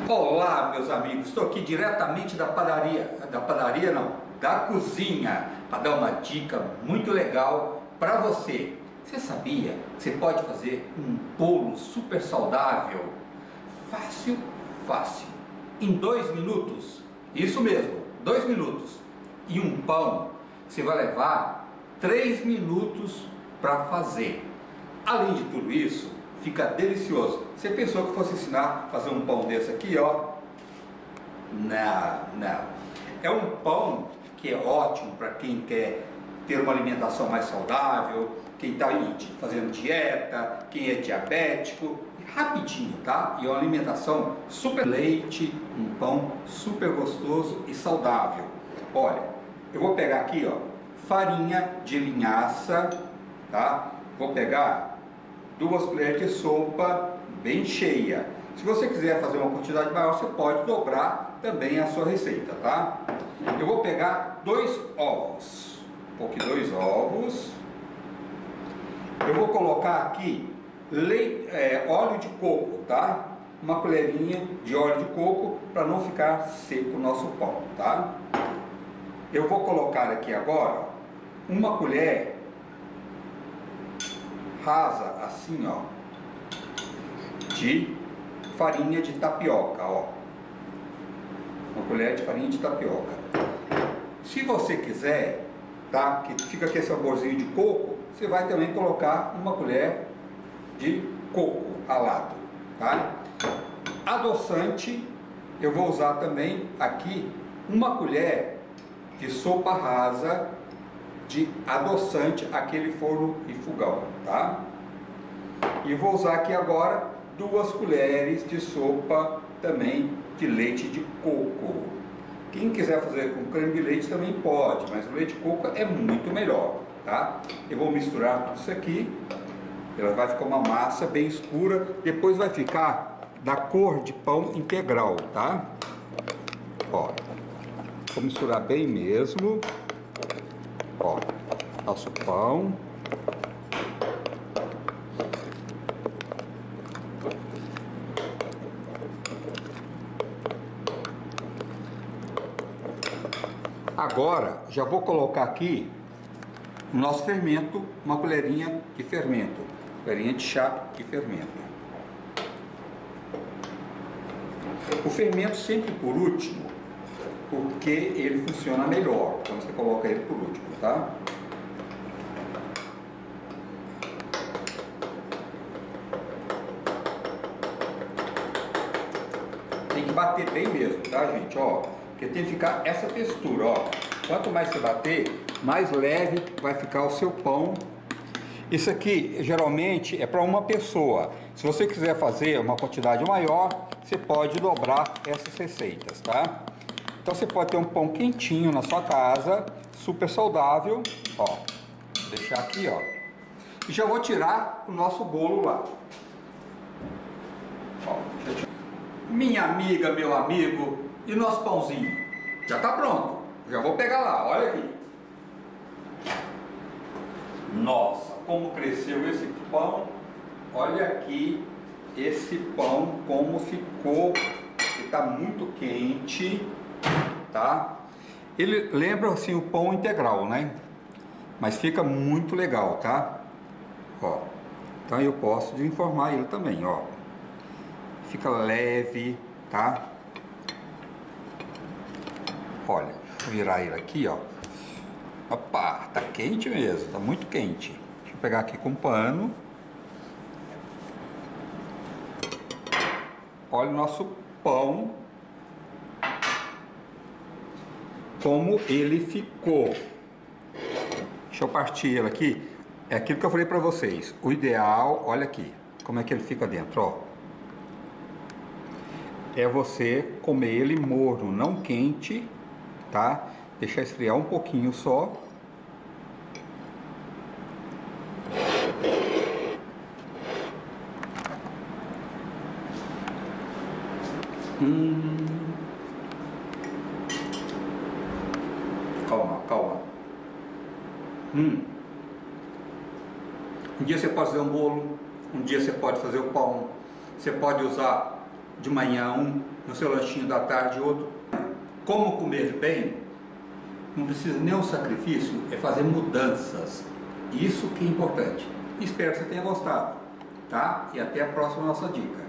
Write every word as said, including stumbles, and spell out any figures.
Olá, meus amigos, estou aqui diretamente da padaria, da padaria não, da cozinha, para dar uma dica muito legal para você. Você sabia? Você pode fazer um bolo super saudável, fácil, fácil, em dois minutos, isso mesmo, dois minutos, e um pão, você vai levar três minutos para fazer. Além de tudo isso, fica delicioso. Você pensou que fosse ensinar a fazer um pão desse aqui, ó? Não, não. É um pão que é ótimo para quem quer ter uma alimentação mais saudável, quem está fazendo dieta, quem é diabético. Rapidinho, tá? E uma alimentação super leite, um pão super gostoso e saudável. Olha, eu vou pegar aqui, ó, farinha de linhaça, tá? Vou pegar duas colheres de sopa bem cheia. Se você quiser fazer uma quantidade maior, você pode dobrar também a sua receita, tá? Eu vou pegar dois ovos, um pouquinho dois ovos. Eu vou colocar aqui leite, é, óleo de coco, tá? Uma colherinha de óleo de coco para não ficar seco o nosso pão, tá? Eu vou colocar aqui agora uma colher rasa assim, ó, de farinha de tapioca, ó, uma colher de farinha de tapioca. Se você quiser, tá, que fica aquele saborzinho de coco, você vai também colocar uma colher de coco ralado, tá? Adoçante, eu vou usar também aqui uma colher de sopa rasa de adoçante, aquele forno e fogão, tá? E vou usar aqui agora duas colheres de sopa também de leite de coco. Quem quiser fazer com creme de leite também pode, mas o leite de coco é muito melhor, tá? Eu vou misturar tudo isso aqui, ela vai ficar uma massa bem escura, depois vai ficar da cor de pão integral, tá? Ó, vou misturar bem mesmo. Ó, nosso pão. Agora, já vou colocar aqui o nosso fermento, uma colherinha de fermento, colherinha de chá de fermento. O fermento sempre por último, porque ele funciona melhor, então você coloca ele por último, tá? Tem que bater bem mesmo, tá, gente? Ó, porque tem que ficar essa textura, ó. Quanto mais você bater, mais leve vai ficar o seu pão. Isso aqui, geralmente, é para uma pessoa. Se você quiser fazer uma quantidade maior, você pode dobrar essas receitas, tá? Então você pode ter um pão quentinho na sua casa, super saudável, ó. Vou deixar aqui, ó. E já vou tirar o nosso bolo lá. Ó, minha amiga, meu amigo, e nosso pãozinho? Já tá pronto. Já vou pegar lá, olha aqui. Nossa, como cresceu esse pão. Olha aqui esse pão como ficou. Ele tá muito quente, tá? Ele lembra assim o pão integral, né? Mas fica muito legal, tá? Ó, então eu posso desenformar ele também, ó. Fica leve, tá? Olha, vou virar ele aqui, ó. Opa, tá quente mesmo, tá muito quente. Deixa eu pegar aqui com um pano. Olha o nosso pão, como ele ficou. Deixa eu partir ele aqui. É aquilo que eu falei para vocês. O ideal, olha aqui, como é que ele fica dentro, ó. É você comer ele morno, não quente, tá? Deixar esfriar um pouquinho só. Hum. Calma, calma. Hum. Um dia você pode fazer um bolo, um dia você pode fazer o pão, você pode usar de manhã um, no seu lanchinho da tarde outro. Como comer bem? Não precisa nem um sacrifício, é fazer mudanças. Isso que é importante. Espero que você tenha gostado, tá? E até a próxima nossa dica.